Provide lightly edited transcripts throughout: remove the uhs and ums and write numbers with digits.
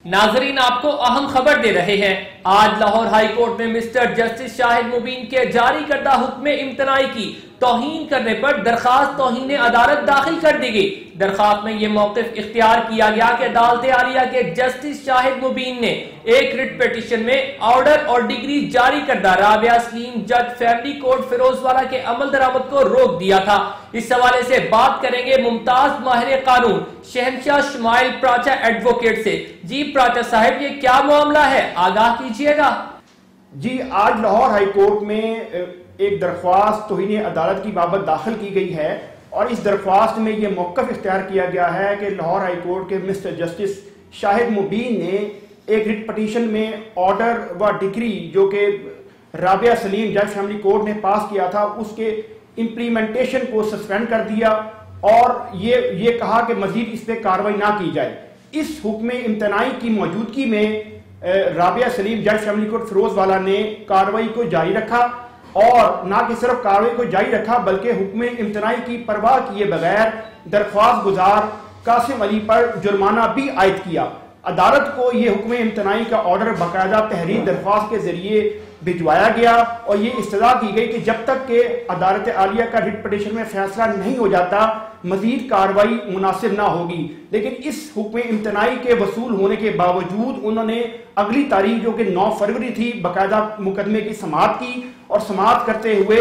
नाजरीन, आपको अहम खबर दे रहे हैं। आज लाहौर हाई कोर्ट में मिस्टर जस्टिस शाहिद मुबीन के जारी करदा हुक्म इम्तनाई की तौहीन करने पर दरखास्त तौहीन अदालत दाखिल कर दी गई। दरखास्त में यह मौक़िफ़ इख्तियार किया गया कि अदालत आलिया के जस्टिस शाहिद मुबीन ने एक रिट पिटीशन में ऑर्डर और डिग्री जारी करदा राबिया सलीम जज फैमिली कोर्ट फिरोजवाला के अमल दरामद को रोक दिया था। इस हवाले से बात करेंगे मुमताज माहिर कानून शहनशाह शुमाइल प्राचा एडवोकेट से। जी प्राचा साहब, ये क्या मामला है, आगाह कीजिएगा। जी, आज लाहौर हाई कोर्ट में एक दरख्वास्त तौहीन अदालत की बाबत दाखिल की गई है और इस दरख्वास्त में यह मौक़िफ़ इख्तियार किया गया है कि लाहौर हाई कोर्ट के मिस्टर जस्टिस शाहिद मुबीन ने एक रिट पटिशन में ऑर्डर व डिग्री जो कि राबिया सलीम जज फैमिली कोर्ट ने पास किया था उसके इम्प्लीमेंटेशन को सस्पेंड कर दिया और ये कहा कि मजीद इस पर कार्रवाई ना की जाए। इस हुक्म इम्तनाई की मौजूदगी में राबिया सलीम जज फैमिली कोर्ट फिरोजवाला ने कार्रवाई को जारी रखा और ना कि सिर्फ कार्रवाई को जारी रखा बल्कि हुक्म इम्तनाई की परवाह किए बगैर दरख्वास्त गुजार कासिम अली पर जुर्माना भी आयद किया। अदालत को यह हुक्म इम्तनाई का ऑर्डर बाकायदा तहरीर दरख्वास्त के जरिए भिजवाया गया और ये इस्तदा की गई कि जब तक के अदालत आलिया का रिट पिटीशन में फैसला नहीं हो जाता मजीद कार्रवाई मुनासिब ना होगी। लेकिन इस हुक्म इम्तनाई के वसूल होने के बावजूद उन्होंने अगली तारीख जो कि 9 फरवरी थी बाकायदा मुकदमे की समाअत की और समाअत करते हुए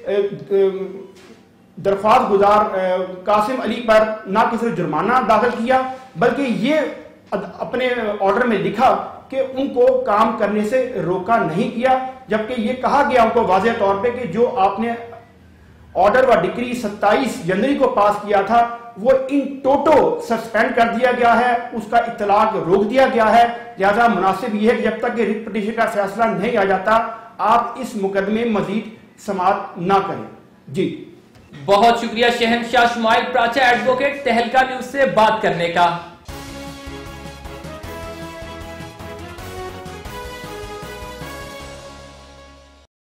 दरख्वास्त गुजार कासिम अली पर न कि सिर्फ जुर्माना दाखिल किया बल्कि ये अपने ऑर्डर में लिखा कि उनको काम करने से रोका नहीं किया, जबकि ये कहा गया उनको वाज़ेह तौर पे कि जो आपने ऑर्डर व डिक्री 27 जनवरी को पास किया था वो इन टोटो सस्पेंड कर दिया गया है, उसका इतलाक रोक दिया गया है। लिहाजा मुनासिब यह है कि जब तक कि रिट पिटीशन का फैसला नहीं आ जाता आप इस मुकदमे मजीद समाअत ना करें। जी, बहुत शुक्रिया शहनशाह शुमाइल प्राचा एडवोकेट तहलका न्यूज से बात करने का।